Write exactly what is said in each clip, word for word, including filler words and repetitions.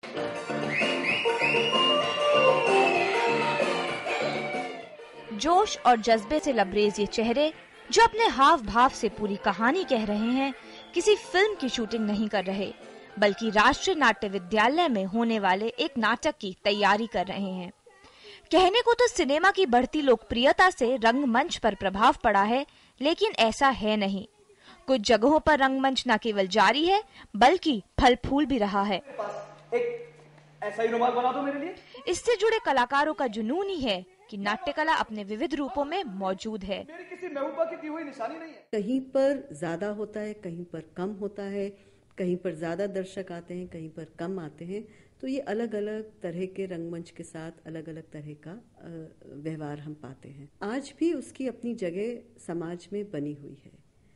जोश और जज्बे से लबरेज ये चेहरे, जो अपने हाव भाव से पूरी कहानी कह रहे हैं, किसी फिल्म की शूटिंग नहीं कर रहे, बल्कि राष्ट्रीय नाट्य विद्यालय में होने वाले एक नाटक की तैयारी कर रहे हैं। कहने को तो सिनेमा की बढ़ती लोकप्रियता से रंगमंच पर प्रभाव पड़ा है, लेकिन ऐसा है नहीं। कुछ जगहों पर रंगमंच न केवल जारी है, बल्कि फल फूल भी रहा है। एक ऐसा ही रुमाल बना दो मेरे लिए। इससे जुड़े कलाकारों का जुनून ही है कि नाट्यकला अपने विविध रूपों में मौजूद है। मेरी किसी महबूबा की दी हुई निशानी नहीं है। कहीं पर ज्यादा होता है, कहीं पर कम होता है, कहीं पर ज्यादा दर्शक आते हैं, कहीं पर कम आते हैं। तो ये अलग अलग तरह के रंगमंच के साथ अलग अलग तरह का व्यवहार हम पाते हैं। आज भी उसकी अपनी जगह समाज में बनी हुई है,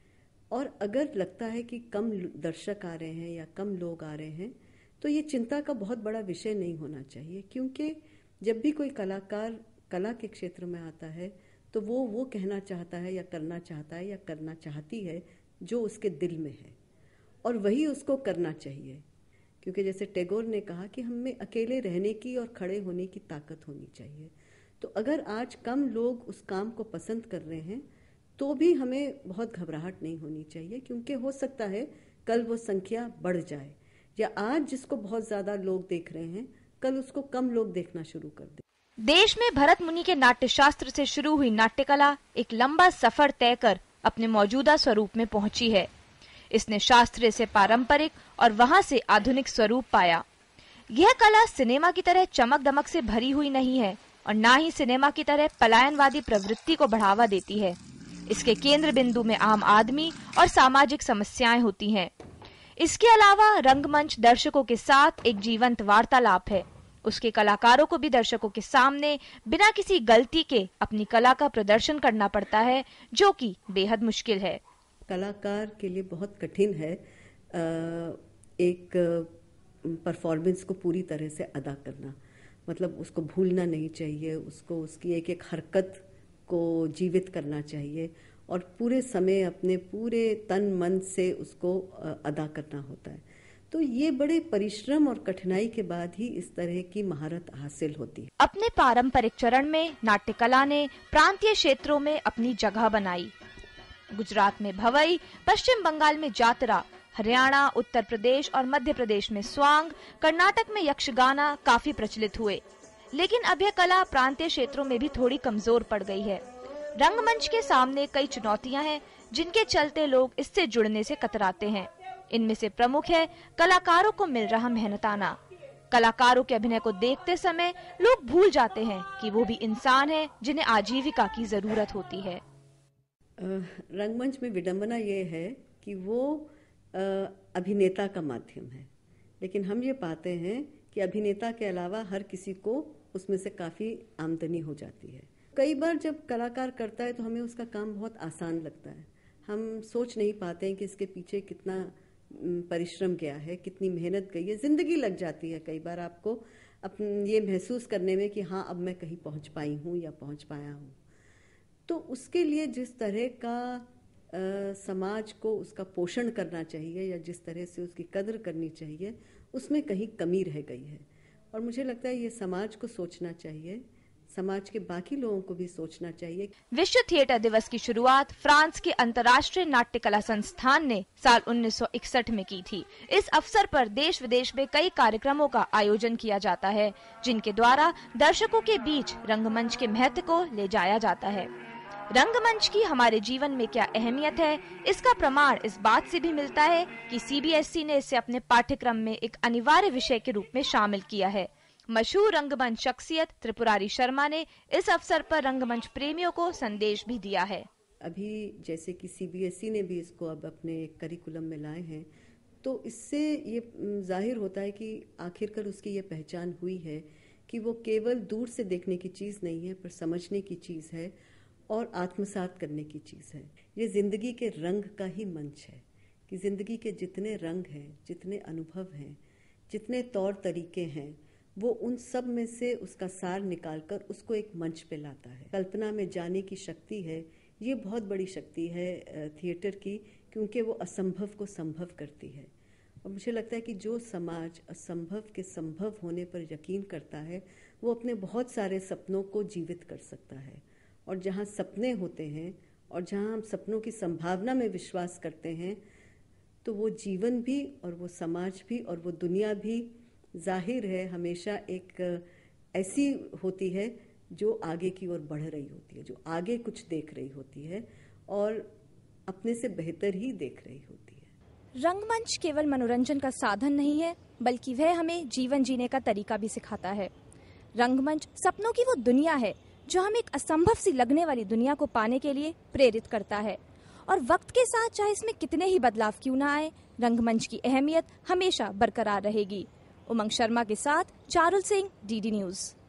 और अगर लगता है कि कम दर्शक आ रहे हैं या कम लोग आ रहे हैं, तो ये चिंता का बहुत बड़ा विषय नहीं होना चाहिए, क्योंकि जब भी कोई कलाकार कला के क्षेत्र में आता है तो वो वो कहना चाहता है या करना चाहता है या करना चाहती है जो उसके दिल में है, और वही उसको करना चाहिए। क्योंकि जैसे टैगोर ने कहा कि हमें अकेले रहने की और खड़े होने की ताकत होनी चाहिए। तो अगर आज कम लोग उस काम को पसंद कर रहे हैं तो भी हमें बहुत घबराहट नहीं होनी चाहिए, क्योंकि हो सकता है कल वो संख्या बढ़ जाए, या आज जिसको बहुत ज्यादा लोग देख रहे हैं कल उसको कम लोग देखना शुरू कर दे। देश में भरत मुनि के नाट्य शास्त्र से शुरू हुई नाट्यकला एक लंबा सफर तय कर अपने मौजूदा स्वरूप में पहुंची है। इसने शास्त्रीय से पारंपरिक और वहां से आधुनिक स्वरूप पाया। यह कला सिनेमा की तरह चमक दमक से भरी हुई नहीं है, और न ही सिनेमा की तरह पलायनवादी प्रवृत्ति को बढ़ावा देती है। इसके केंद्र बिंदु में आम आदमी और सामाजिक समस्याएं होती हैं। इसके अलावा रंगमंच दर्शकों के साथ एक जीवंत वार्तालाप है। उसके कलाकारों को भी दर्शकों के सामने बिना किसी गलती के अपनी कला का प्रदर्शन करना पड़ता है, जो कि बेहद मुश्किल है। कलाकार के लिए बहुत कठिन है एक परफॉर्मेंस को पूरी तरह से अदा करना। मतलब उसको भूलना नहीं चाहिए, उसको उसकी एक एक हरकत को जीवित करना चाहिए, और पूरे समय अपने पूरे तन मन से उसको अदा करना होता है। तो ये बड़े परिश्रम और कठिनाई के बाद ही इस तरह की महारत हासिल होती है। अपने पारंपरिक चरण में नाट्यकला ने प्रांतीय क्षेत्रों में अपनी जगह बनाई। गुजरात में भवई, पश्चिम बंगाल में जातरा, हरियाणा, उत्तर प्रदेश और मध्य प्रदेश में स्वांग, कर्नाटक में यक्षगाना काफी प्रचलित हुए। लेकिन अब यह कला प्रांतीय क्षेत्रों में भी थोड़ी कमजोर पड़ गई है। रंगमंच के सामने कई चुनौतियां हैं, जिनके चलते लोग इससे जुड़ने से कतराते हैं। इनमें से प्रमुख है कलाकारों को मिल रहा मेहनताना। कलाकारों के अभिनय को देखते समय लोग भूल जाते हैं कि वो भी इंसान हैं, जिन्हें आजीविका की जरूरत होती है। रंगमंच में विडंबना ये है कि वो अभिनेता का माध्यम है, लेकिन हम ये पाते हैं कि अभिनेता के अलावा हर किसी को उसमें से काफी आमदनी हो जाती है। कई बार जब कलाकार करता है तो हमें उसका काम बहुत आसान लगता है। हम सोच नहीं पाते हैं कि इसके पीछे कितना परिश्रम गया है, कितनी मेहनत गई है, जिंदगी लग जाती है कई बार आपको अपन ये महसूस करने में कि हाँ अब मैं कहीं पहुंच पाई हूँ या पहुंच पाया हूँ। तो उसके लिए जिस तरह का आ, समाज को उसका पोषण करना चाहिए या जिस तरह से उसकी कद्र करनी चाहिए, उसमें कहीं कमी रह गई है। और मुझे लगता है ये समाज को सोचना चाहिए, समाज के बाकी लोगों को भी सोचना चाहिए। विश्व थिएटर दिवस की शुरुआत फ्रांस के अंतर्राष्ट्रीय नाट्य कला संस्थान ने साल उन्नीस सौ इकसठ में की थी। इस अवसर पर देश विदेश में कई कार्यक्रमों का आयोजन किया जाता है, जिनके द्वारा दर्शकों के बीच रंगमंच के महत्व को ले जाया जाता है। रंगमंच की हमारे जीवन में क्या अहमियत है, इसका प्रमाण इस बात से भी मिलता है कि सी बी एस ई ने इसे अपने पाठ्यक्रम में एक अनिवार्य विषय के रूप में शामिल किया है। मशहूर रंगमंच शख्सियत त्रिपुरारी शर्मा ने इस अवसर पर रंगमंच प्रेमियों को संदेश भी दिया है। अभी जैसे कि सी बी एस ई ने भी इसको अब अपने करिकुलम में लाए हैं, तो इससे ये जाहिर होता है कि आखिरकार उसकी ये पहचान हुई है कि वो केवल दूर से देखने की चीज़ नहीं है, पर समझने की चीज़ है और आत्मसात करने की चीज़ है। ये जिंदगी के रंग का ही मंच है कि जिंदगी के जितने रंग हैं, जितने अनुभव हैं, जितने तौर तरीके हैं, वो उन सब में से उसका सार निकालकर उसको एक मंच पे लाता है। कल्पना में जाने की शक्ति है, ये बहुत बड़ी शक्ति है थिएटर की, क्योंकि वो असंभव को संभव करती है। और मुझे लगता है कि जो समाज असंभव के संभव होने पर यकीन करता है वो अपने बहुत सारे सपनों को जीवित कर सकता है। और जहाँ सपने होते हैं और जहाँ हम सपनों की संभावना में विश्वास करते हैं तो वो जीवन भी और वो समाज भी और वो दुनिया भी जाहिर है हमेशा एक ऐसी होती है जो आगे की ओर बढ़ रही होती है, जो आगे कुछ देख रही होती है और अपने से बेहतर ही देख रही होती है। रंगमंच केवल मनोरंजन का साधन नहीं है, बल्कि वह हमें जीवन जीने का तरीका भी सिखाता है। रंगमंच सपनों की वो दुनिया है जो हमें एक असंभव सी लगने वाली दुनिया को पाने के लिए प्रेरित करता है। और वक्त के साथ चाहे इसमें कितने ही बदलाव क्यों ना आए, रंगमंच की अहमियत हमेशा बरकरार रहेगी। उमंग शर्मा के साथ Charul Singh, D D news.